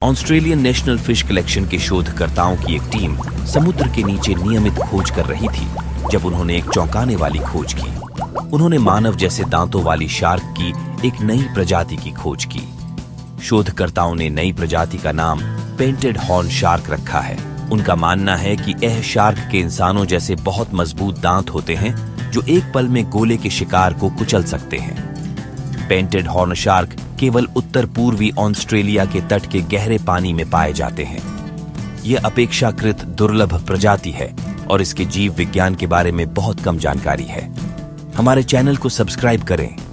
Australian national fish collection के शोधकर्ताओं की एक टीम समुद्र के नीचे नियमित खोज कर रही थी जब उन्होंने एक चौंकाने वाली खोज की। उन्होंने मानव जैसे दांतों वाली शार्क की एक नई प्रजाति की खोज की। शोधकर्ताओं ने नई प्रजाति का नाम पेंटेड हॉर्न शार्क रखा है। उनका मानना है कि यह शार्क के इंसानों जैसे बहुत मजबूत दांत होते हैं जो एक पल में गोले के शिकार को कुचल सकते हैं। पेंटेड हॉर्न शार्क केवल उत्तर पूर्वी ऑस्ट्रेलिया के तट के गहरे पानी में पाए जाते हैं। यह अपेक्षाकृत दुर्लभ प्रजाति है और इसके जीव विज्ञान के बारे में बहुत कम जानकारी है। हमारे चैनल को सब्सक्राइब करें